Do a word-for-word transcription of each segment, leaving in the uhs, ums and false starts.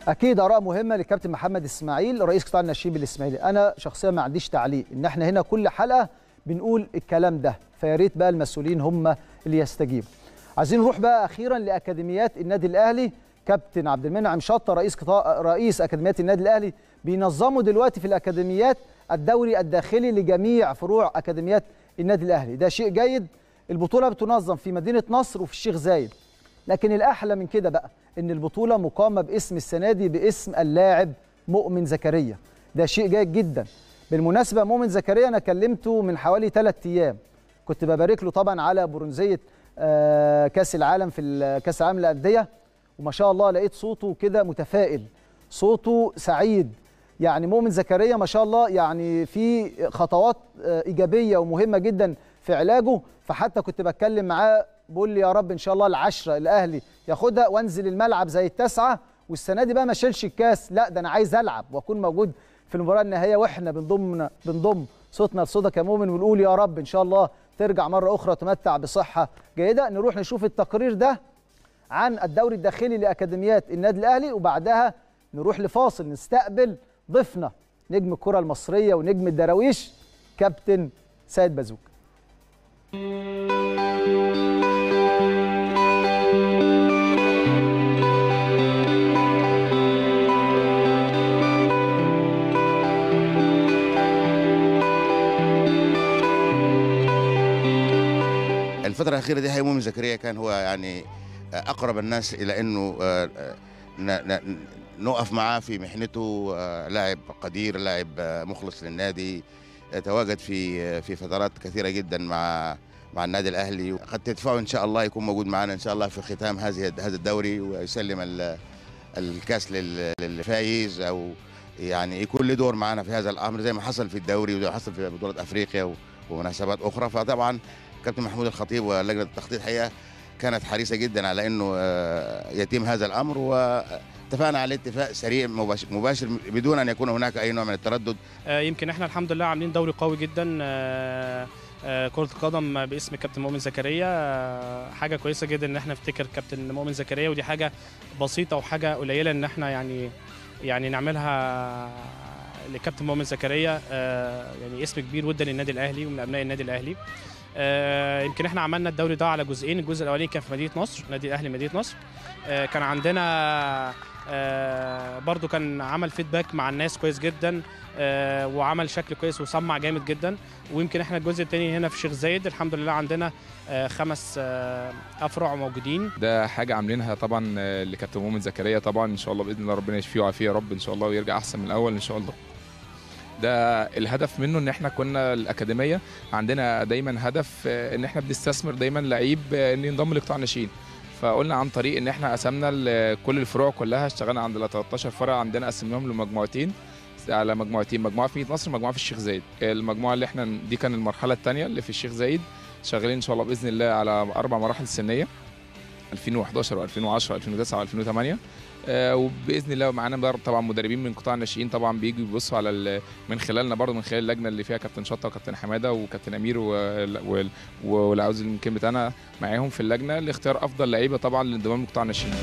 اكيد اراء مهمه للكابتن محمد اسماعيل رئيس قطاع الناشئين بالاسماعيلي. انا شخصيا ما عنديش تعليق، ان احنا هنا كل حلقه بنقول الكلام ده، فيا ريت بقى المسؤولين هم اللي يستجيبوا. عايزين نروح بقى اخيرا لاكاديميات النادي الاهلي. كابتن عبد المنعم شطه رئيس قطاع رئيس اكاديميات النادي الاهلي بينظموا دلوقتي في الاكاديميات الدوري الداخلي لجميع فروع اكاديميات النادي الاهلي. ده شيء جيد. البطوله بتنظم في مدينه نصر وفي الشيخ زايد، لكن الاحلى من كده بقى ان البطوله مقامه باسم السنه دي باسم اللاعب مؤمن زكريا. ده شيء جيد جدا. بالمناسبه مؤمن زكريا انا كلمته من حوالي ثلاث ايام، كنت ببارك له طبعا على برونزيه كاس العالم في كاس العالم للانديه، وما شاء الله لقيت صوته كده متفائل، صوته سعيد. يعني مؤمن زكريا ما شاء الله يعني في خطوات ايجابيه ومهمه جدا في علاجه. فحتى كنت بتكلم معاه بقول لي يا رب ان شاء الله العشره الاهلي ياخدها وانزل الملعب زي التاسعه، والسنه دي بقى ما اشيلش الكاس، لا ده انا عايز العب واكون موجود في المباراه النهائيه، واحنا بنضم بنضم صوتنا لصوتك يا مؤمن ونقول يا رب ان شاء الله ترجع مره اخرى تمتع بصحه جيده. نروح نشوف التقرير ده عن الدوري الداخلي لاكاديميات النادي الاهلي، وبعدها نروح لفاصل نستقبل ضيفنا نجم الكره المصريه ونجم الدراويش كابتن سيد بازوك. الفترة الأخيرة دي هي مؤمن زكريا كان هو يعني أقرب الناس إلى أنه نقف معاه في محنته. لاعب قدير، لاعب مخلص للنادي، تواجد في في فترات كثيرة جدا مع مع النادي الأهلي. قد تدفعه إن شاء الله يكون موجود معنا إن شاء الله في ختام هذه هذا الدوري، ويسلم الكاس للفائز، أو يعني يكون له دور معنا في هذا الأمر زي ما حصل في الدوري وزي ما حصل في بطولة أفريقيا ومناسبات أخرى. فطبعا كابتن محمود الخطيب ولجنه التخطيط حقيقه كانت حريصه جدا على انه يتم هذا الامر، واتفقنا على اتفاق سريع مباشر بدون ان يكون هناك اي نوع من التردد. يمكن احنا الحمد لله عاملين دوري قوي جدا كرة القدم باسم كابتن مؤمن زكريا. حاجه كويسه جدا ان احنا نفتكر كابتن مؤمن زكريا، ودي حاجه بسيطه وحاجه قليله ان احنا يعني يعني نعملها لكابتن مؤمن زكريا. يعني اسم كبير ودا للنادي الاهلي ومن ابناء النادي الاهلي. آه يمكن احنا عملنا الدوري ده على جزئين، الجزء الاولاني كان في مدينه نصر، نادي الاهلي مدينه نصر. آه كان عندنا آه برضو كان عمل فيدباك مع الناس كويس جدا، آه وعمل شكل كويس وسمع جامد جدا. ويمكن احنا الجزء الثاني هنا في الشيخ زايد الحمد لله عندنا آه خمس آه افرع موجودين. ده حاجه عاملينها طبعا لكابتن مؤمن زكريا، طبعا ان شاء الله باذن الله ربنا يشفيه ويعافيه يا رب ان شاء الله، ويرجع احسن من الاول ان شاء الله. ده الهدف منه ان احنا كنا الاكاديميه عندنا دايما هدف ان احنا بنستثمر دايما لعيب ان ينضم لقطاع الناشئين، فقلنا عن طريق ان احنا قسمنا كل الفروع كلها، اشتغلنا عند ثلاثة عشر فرع عندنا، قسمناهم لمجموعتين على مجموعتين، مجموعه في مدينه نصر مجموعه في الشيخ زايد. المجموعه اللي احنا دي كان المرحله الثانيه اللي في الشيخ زايد، شغالين ان شاء الله باذن الله على اربع مراحل سنيه ألفين وأحد عشر وألفين وعشرة وألفين وتسعة وألفين وثمانية. آه وباذن الله معانا طبعا مدربين من قطاع الناشئين طبعا بييجوا يبصوا على من خلالنا برضه، من خلال اللجنه اللي فيها كابتن شطه وكابتن حماده وكابتن امير واللي عاوز يمكن بتاعنا معاهم في اللجنه لاختيار افضل لعيبه طبعا للانضمام لقطاع الناشئين.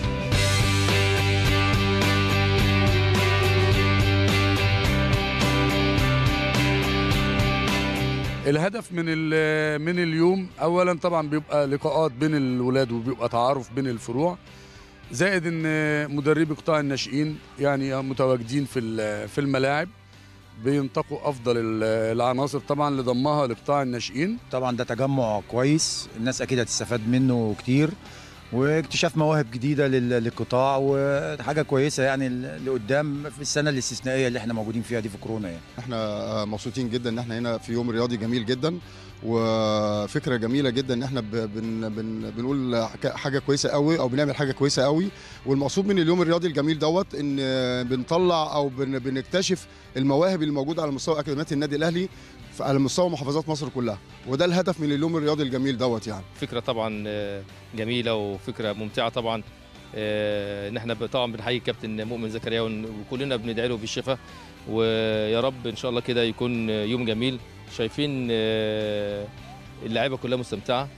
الهدف من من اليوم اولا طبعا بيبقى لقاءات بين الولاد وبيبقى تعارف بين الفروع، زائد ان مدربي قطاع الناشئين يعني متواجدين في في الملاعب بينتقوا افضل العناصر طبعا لضمها لقطاع الناشئين. طبعا ده تجمع كويس، الناس اكيد هتستفاد منه كتير، واكتشاف مواهب جديده للقطاع، وحاجه كويسه يعني لقدام في السنه الاستثنائيه اللي احنا موجودين فيها دي في كورونا. يعني احنا مبسوطين جدا ان احنا هنا في يوم رياضي جميل جدا، وفكره جميله جدا ان احنا بن بن بنقول حاجه كويسه قوي او بنعمل حاجه كويسه قوي. والمقصود من اليوم الرياضي الجميل دوت ان بنطلع او بن بنكتشف المواهب اللي موجوده على مستوى اكاديميات النادي الاهلي على مستوى محافظات مصر كلها، وده الهدف من اليوم الرياضي الجميل دوت. يعني فكره طبعا جميله وفكره ممتعه طبعا، ان احنا طبعا بنحيي كابتن مؤمن زكريا وكلنا بندعي له بالشفاء، ويا رب ان شاء الله كده يكون يوم جميل. شايفين اللعيبه كلها مستمتعه،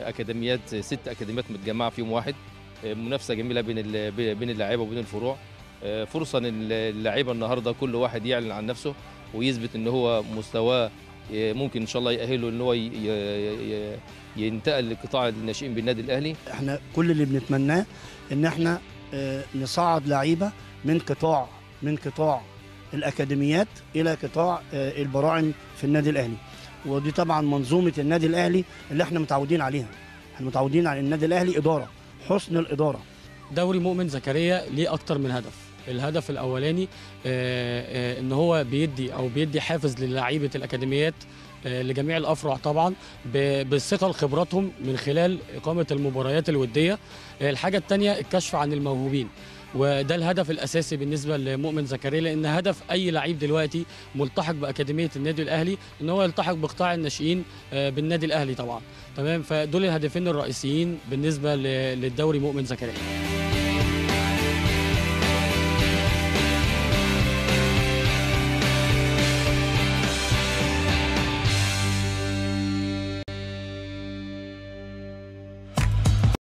اكاديميات ست اكاديميات متجمعه في يوم واحد، منافسه جميله بين بين اللعيبه وبين الفروع. فرصه للاعيبه النهارده كل واحد يعلن عن نفسه ويثبت ان هو مستواه ممكن ان شاء الله يأهله ان هو ينتقل لقطاع الناشئين بالنادي الاهلي. احنا كل اللي بنتمناه ان احنا نصعد لعيبه من قطاع من قطاع الاكاديميات الى قطاع البراعم في النادي الاهلي، ودي طبعا منظومه النادي الاهلي اللي احنا متعودين عليها. احنا متعودين على النادي الاهلي اداره، حسن الاداره. دوري مؤمن زكريا ليه اكتر من هدف. الهدف الاولاني ان هو بيدي او بيدي حافز للاعيبه الاكاديميات لجميع الافرع طبعا بالثقه لخبراتهم من خلال اقامه المباريات الوديه. الحاجه الثانيه الكشف عن الموهوبين، وده الهدف الاساسي بالنسبه لمؤمن زكريا، لان هدف اي لعيب دلوقتي ملتحق باكاديميه النادي الاهلي ان هو يلتحق بقطاع الناشئين بالنادي الاهلي طبعا. تمام، فدول الهدفين الرئيسيين بالنسبه للدوري مؤمن زكريا.